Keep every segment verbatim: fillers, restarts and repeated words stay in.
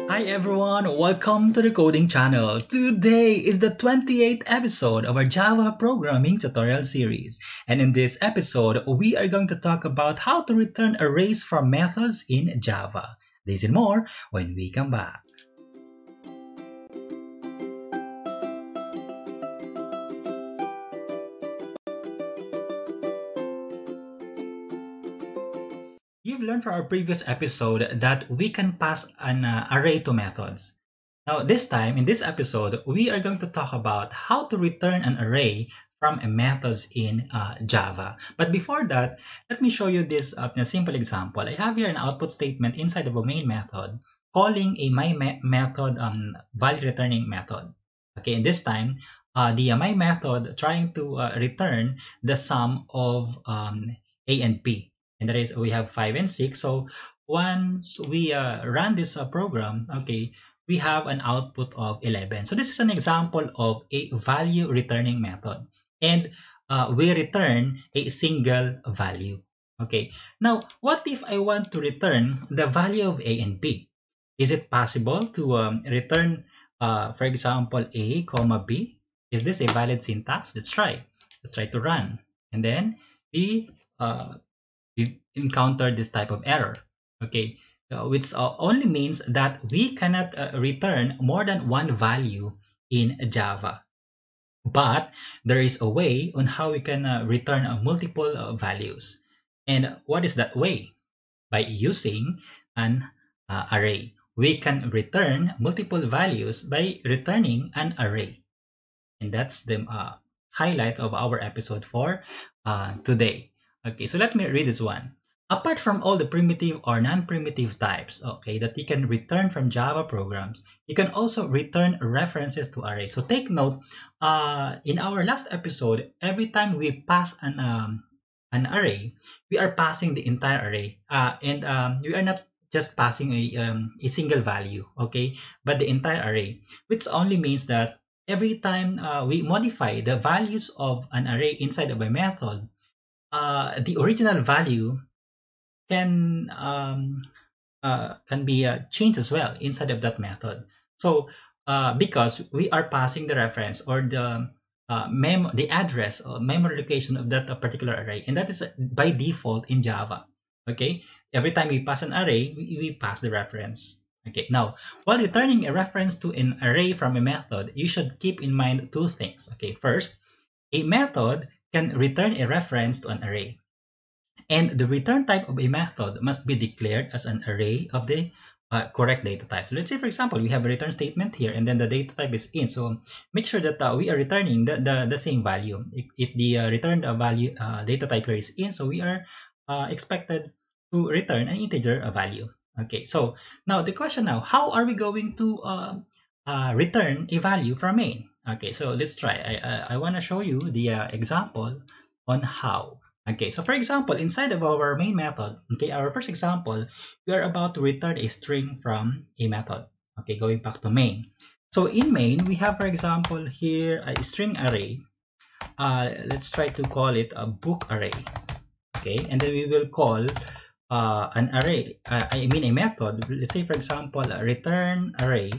Hi everyone, welcome to the Coding Channel. Today is the twenty-eighth episode of our Java programming tutorial series. And in this episode, we are going to talk about how to return arrays from methods in Java. This and more when we come back. You've learned from our previous episode that we can pass an uh, array to methods. Now, this time, in this episode, we are going to talk about how to return an array from a methods in uh, Java. But before that, let me show you this uh, a simple example. I have here an output statement inside of a main method calling a my me method um, value returning method. Okay, and this time, uh, the uh, my method trying to uh, return the sum of um, A and B. And that is, we have five and six. So once we uh, run this uh, program, okay, we have an output of eleven. So this is an example of a value returning method. And uh, we return a single value. Okay. Now, what if I want to return the value of A and B? Is it possible to um, return, uh, for example, A, comma B? Is this a valid syntax? Let's try. Let's try to run. And then we, uh, we encounter this type of error. Okay. Uh, which uh, only means that we cannot uh, return more than one value in Java. But there is a way on how we can uh, return uh, multiple uh, values. And what is that way? By using an uh, array. We can return multiple values by returning an array. And that's the uh, highlights of our episode for uh, today. Okay, so let me read this one. Apart from all the primitive or non-primitive types, okay, that you can return from Java programs, you can also return references to arrays. So take note, uh, in our last episode, every time we pass an um, an array, we are passing the entire array, uh, and um, we are not just passing a um, a single value, okay, but the entire array, which only means that every time uh, we modify the values of an array inside of a method, uh, the original value can um, uh, can be uh, changed as well inside of that method. So uh, because we are passing the reference or the uh, mem the address or memory location of that uh, particular array, and that is uh, by default in Java. Okay, every time we pass an array, we, we pass the reference. Okay, now while returning a reference to an array from a method, you should keep in mind two things. Okay, first, a method can return a reference to an array. And the return type of a method must be declared as an array of the uh, correct data type. So let's say, for example, we have a return statement here, and then the data type is in. So make sure that uh, we are returning the, the, the same value. If, if the uh, returned uh, value uh, data type here is in, so we are uh, expected to return an integer uh, value. Okay, so now the question now, how are we going to uh, uh, return a value from main? Okay, so let's try. I, I, I want to show you the uh, example on how. Okay, so for example, inside of our main method, okay, our first example, we are about to return a string from a method. Okay, going back to main. So in main, we have, for example, here a string array. Uh, let's try to call it a book array. Okay, and then we will call uh, an array, uh, I mean a method. Let's say, for example, a return array.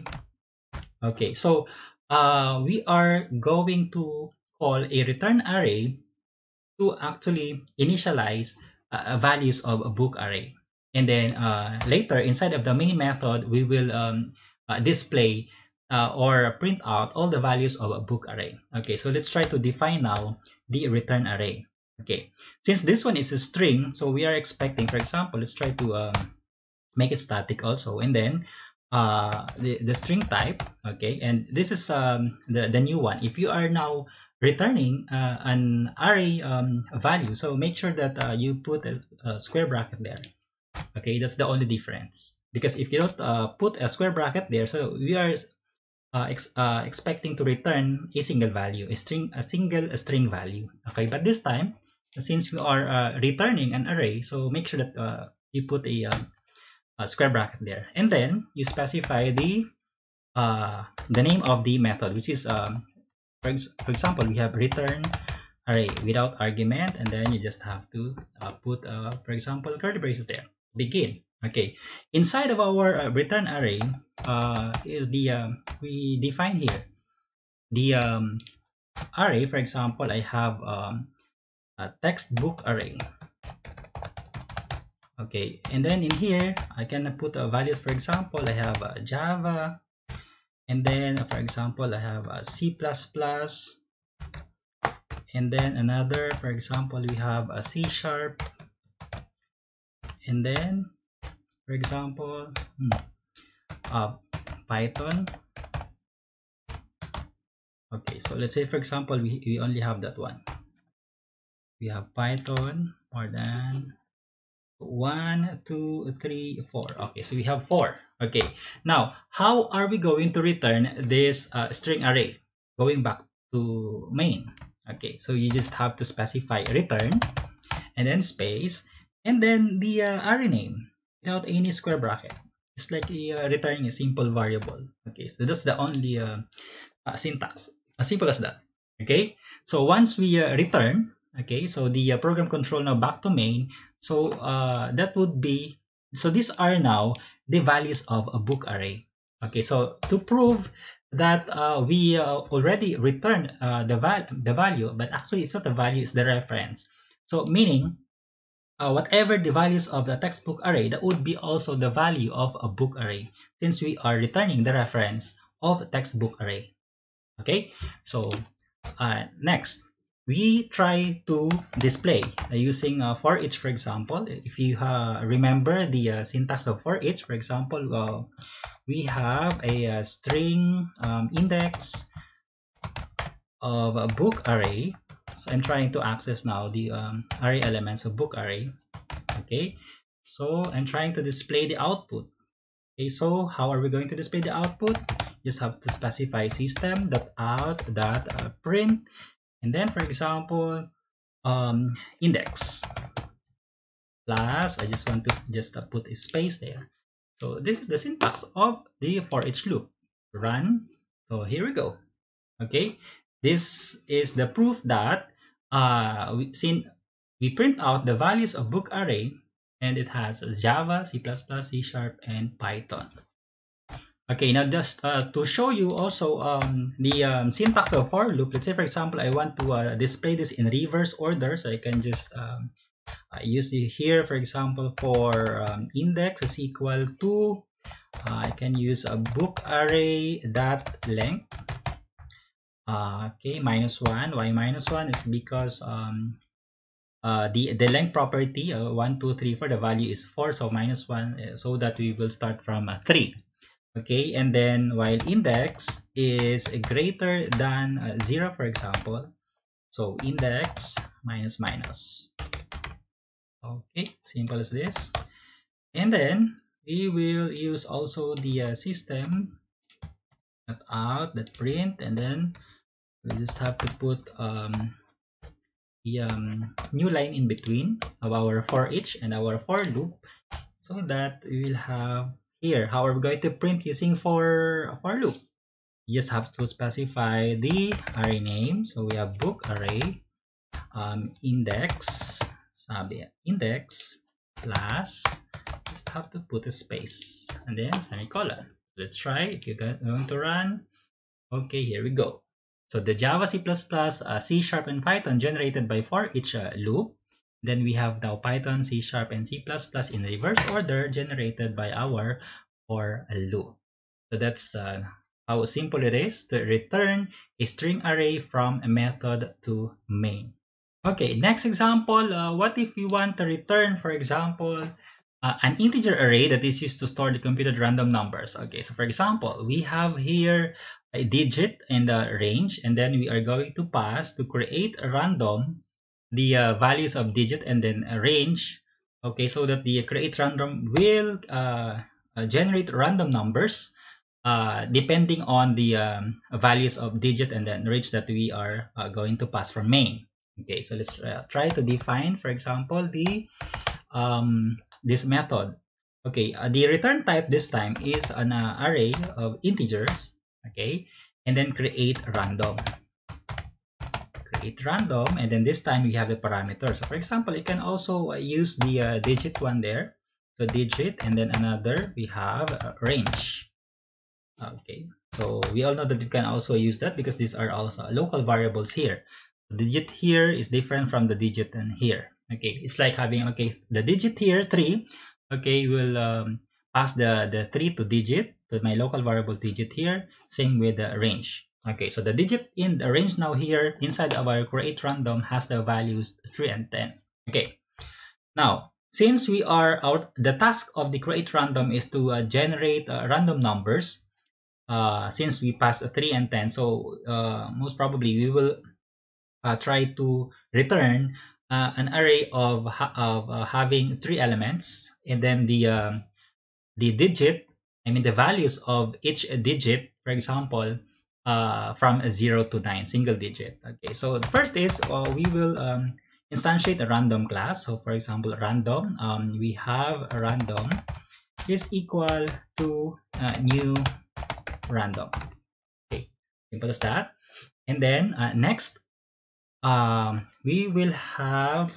Okay, so uh, we are going to call a return array to actually initialize uh, values of a book array. And then uh, later inside of the main method, we will um, uh, display uh, or print out all the values of a book array. Okay, so let's try to define now the return array. Okay, since this one is a string, so we are expecting, for example, let's try to um, make it static also. And then uh the, the string type, okay, and this is um the, the new one. If you are now returning uh, an array um value, so make sure that uh, you put a, a square bracket there. Okay, that's the only difference, because if you don't uh, put a square bracket there, so we are uh, ex uh, expecting to return a single value, a string a single a string value. Okay, but this time, since we are uh, returning an array, so make sure that uh, you put a uh, a square bracket there, and then you specify the uh, the name of the method, which is um, for, ex for example, we have return array without argument, and then you just have to uh, put uh, for example, curly braces there, begin. Okay, inside of our uh, return array uh, is the um, we define here the um, array. For example, I have um, a textbook array. Okay, and then in here I can put uh, values. For example, I have uh, Java, and then uh, for example I have uh, C plus plus, and then another, for example, we have a C sharp, and then for example hmm, uh, Python. Okay, so let's say for example we, we only have that one. We have Python more than one, two, three, four. Okay, so we have four. Okay, now how are we going to return this uh, string array? Going back to main. Okay, so you just have to specify return and then space and then the uh, array name without any square bracket. It's like a, uh, returning a simple variable. Okay, so that's the only uh, uh, syntax. As simple as that. Okay, so once we uh, return, okay, so the uh, program control now back to main. So uh, that would be, so these are now the values of a book array. Okay, so to prove that uh, we uh, already returned uh, the, val the value, but actually it's not the value, it's the reference. So meaning, uh, whatever the values of the textbook array, that would be also the value of a book array, since we are returning the reference of textbook array. Okay, so uh, next we try to display uh, using uh, for each. For example, if you uh, remember the uh, syntax of for each, for example, uh, we have a, uh string um, index of a book array. So I'm trying to access now the um, array elements of book array. Okay, so I'm trying to display the output. Okay, so how are we going to display the output? Just have to specify system.out.print, and then for example um, index plus, I just want to just uh, put a space there. So this is the syntax of the for each loop. Run. So here we go. Okay, this is the proof that uh, we, since we print out the values of book array, and it has Java, C plus plus, C sharp, and Python. Okay, now just uh, to show you also um, the um, syntax of for loop. Let's say, for example, I want to uh, display this in reverse order. So I can just um, uh, use it here, for example, for um, index is equal to, uh, I can use a book array dot length. Uh, okay, minus one. Why minus one? Is because um, uh, the, the length property, uh, one, two, three, four, the value is four. So minus one, uh, so that we will start from uh, three. Okay, and then while index is greater than uh, zero, for example, so index minus minus. Okay, simple as this. And then we will use also the uh, system that out that print, and then we just have to put um, the um, new line in between of our for each and our for loop, so that we will have here how are we going to print using for for loop. You just have to specify the array name. So we have book array um, index sabi index plus, just have to put a space and then semicolon. Let's try if you're going to run. Okay, here we go. So the Java, C plus plus, uh, C sharp, and Python generated by for each uh, loop. Then we have now Python, C sharp, and C plus plus in reverse order generated by our for loop. So that's uh, how simple it is to return a string array from a method to main. Okay, next example, uh, what if we want to return, for example, uh, an integer array that is used to store the computed random numbers. Okay, so for example, we have here a digit and a range, and then we are going to pass to create a random the uh, values of digit and then a range. Okay, so that the create random will uh, uh, generate random numbers uh, depending on the um, values of digit and then range that we are uh, going to pass from main. Okay, so let's uh, try to define, for example, the um, this method. Okay, uh, the return type this time is an uh, array of integers. Okay, and then create random. Create random, and then this time we have the parameter. So for example, you can also uh, use the uh, digit one there. to digit, and then another we have uh, range. Okay, so we all know that you can also use that because these are also local variables here. The digit here is different from the digit in here. Okay, it's like having, okay, the digit here three. Okay, we'll um, pass the the three to digit to my local variable digit here. Same with the range. Okay, so the digit in the range now here inside of our create random has the values three and ten. Okay, now since we are out, the task of the create random is to uh, generate uh, random numbers. Uh, since we passed a three and ten, so uh, most probably we will uh, try to return uh, an array of, ha- of uh, having three elements, and then the um, the digit, I mean the values of each digit, for example, uh, from a zero to nine, single digit. Okay, so the first is uh, we will um, instantiate a random class. So for example, random, um, we have a random is equal to uh, new random. Okay, simple as that. And then uh, next, um, we will have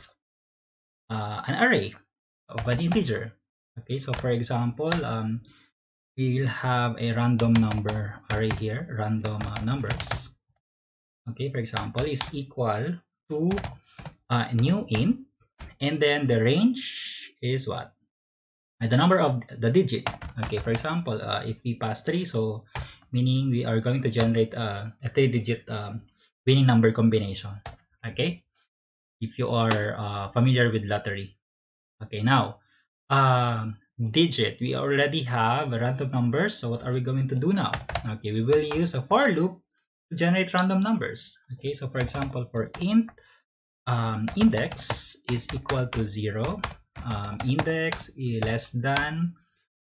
uh, an array of an integer. Okay, so for example, um, we will have a random number array here, random uh, numbers. Okay, for example, is equal to uh, new int, and then the range is what? Uh, the number of the digit. Okay, for example, uh, if we pass three, so meaning we are going to generate uh, a three digit um, winning number combination. Okay, if you are uh, familiar with lottery. Okay, now um, digit, we already have random numbers, so what are we going to do now? Okay, we will use a for loop to generate random numbers. Okay, so for example, for int um, index is equal to zero, um, index is less than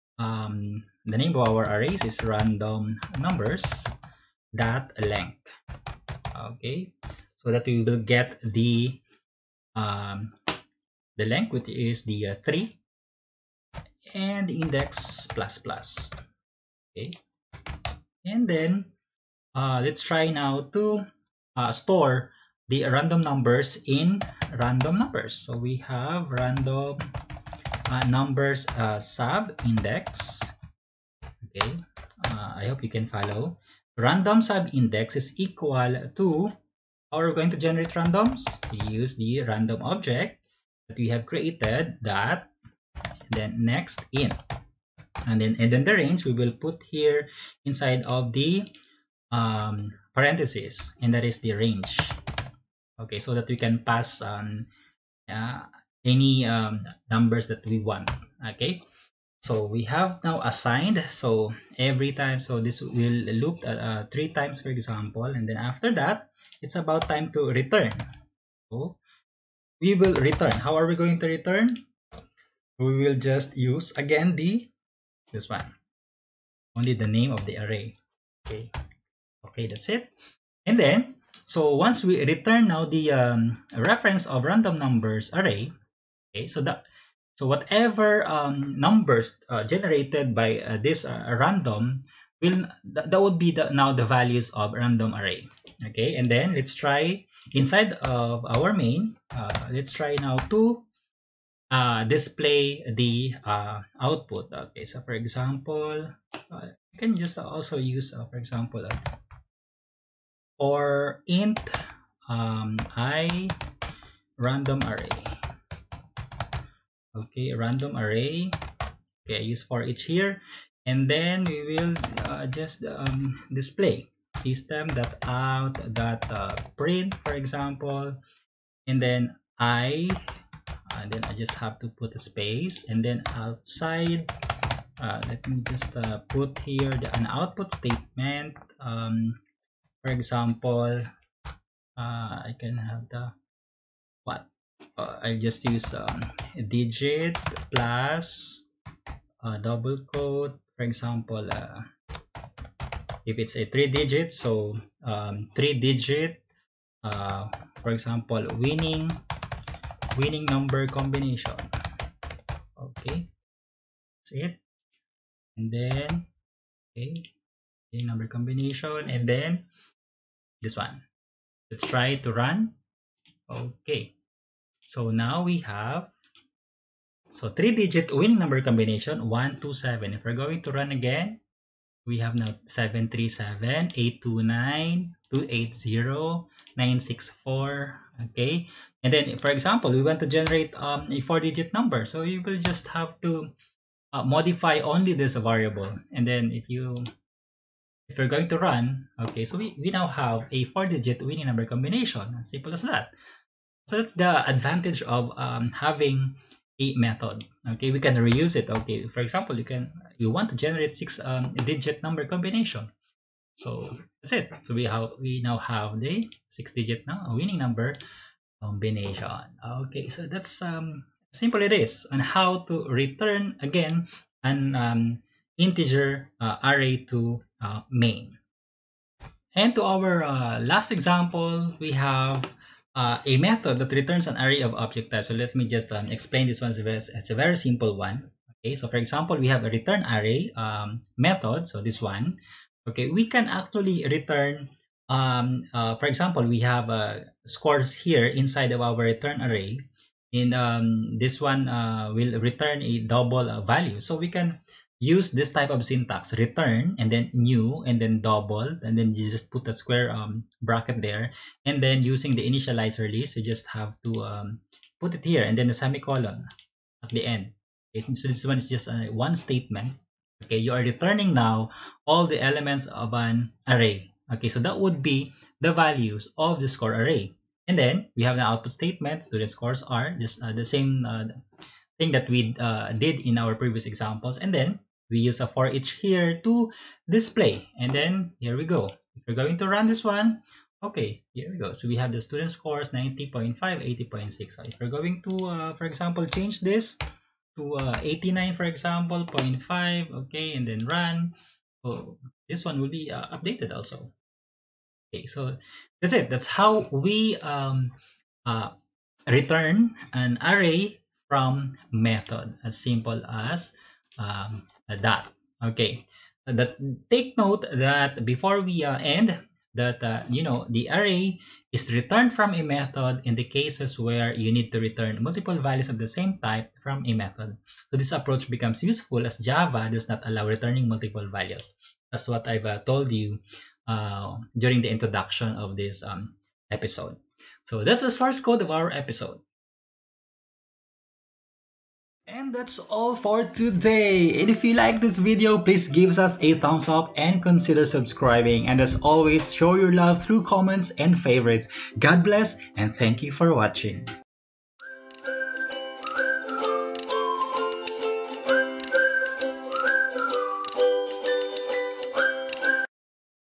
um, the name of our arrays is random numbers dot length. Okay, so that we will get the um, the length, which is the uh, three, and the index plus plus. Okay, and then uh, let's try now to uh, store the random numbers in random numbers. So we have random uh, numbers uh, sub index. Okay, uh, I hope you can follow. Random sub index is equal to, how are we going to generate randoms? We use the random object that we have created, that, then next int, and then and then the range we will put here inside of the um, parentheses, and that is the range. Okay, so that we can pass on uh, any um, numbers that we want. Okay, so we have now assigned, so every time, so this will loop uh, uh, three times, for example, and then after that it's about time to return. So we will return. How are we going to return? We will just use again the this one, only the name of the array. Okay, okay, that's it. And then so once we return now the um, reference of random numbers array. Okay, so that, so whatever um, numbers uh, generated by uh, this uh, random will, th- that would be the now the values of random array. Okay, and then let's try inside of our main, uh, let's try now to uh, display the uh, output. Okay, so for example, uh, you can just also use uh, for example uh, or int um, I random array. Okay, random array. Okay, I use for each here, and then we will uh, just um, display system dot out dot uh, print, for example, and then I, and then I just have to put a space, and then outside, uh, let me just uh, put here the, an output statement. Um, for example, uh, I can have the what? Uh, I just use um, digit plus uh, double quote, for example, uh, if it's a three digit, so um, three digit, uh, for example, winning winning number combination. Okay, that's it. And then okay, winning number combination, and then this one. Let's try to run. Okay, so now we have So three-digit winning number combination, one two seven. If we're going to run again, we have now seven three seven, eight two nine, two eight zero, nine six four. Okay. And then, for example, we want to generate um, a four-digit number. So you will just have to uh, modify only this variable. And then if you if you're going to run, okay, so we, we now have a four-digit winning number combination. As simple as that. So that's the advantage of um, having a method. Okay, we can reuse it. Okay, for example, you can you want to generate six um, digit number combination. So that's it. So we have we now have the six digit now winning number combination. Okay, so that's um simple it is on how to return again an um, integer uh, array to uh, main. And to our uh, last example, we have uh, a method that returns an array of object types. So let me just um, explain this one. It's a very simple one. Okay, so for example, we have a return array um, method. So this one, okay, we can actually return, um, uh, for example, we have uh, scores here inside of our return array. And um, this one uh, will return a double uh, value. So we can use this type of syntax, return and then new and then double, and then you just put a square um, bracket there, and then using the initializer list you just have to um, put it here and then a semicolon at the end. Okay, so this one is just a one statement. Okay, you are returning now all the elements of an array. Okay, so that would be the values of the score array, and then we have the output statement. Student scores are just uh, the same uh, thing that we uh, did in our previous examples, and then we use a for each here to display. And then here we go. If we're going to run this one, okay, here we go. So we have the student scores ninety point five, eighty point six. So if we're going to, uh, for example, change this to uh, eighty-nine, for example, zero point five, okay, and then run. So this one will be uh, updated also. Okay, so that's it. That's how we um, uh, return an array from method, as simple as um, that. Okay, that take note that before we uh, end that uh, you know the array is returned from a method in the cases where you need to return multiple values of the same type from a method. So this approach becomes useful as Java does not allow returning multiple values. That's what I've uh, told you uh, during the introduction of this um, episode. So that's the source code of our episode. And that's all for today. And if you like this video, please give us a thumbs up and consider subscribing. And as always, show your love through comments and favorites. God bless and thank you for watching.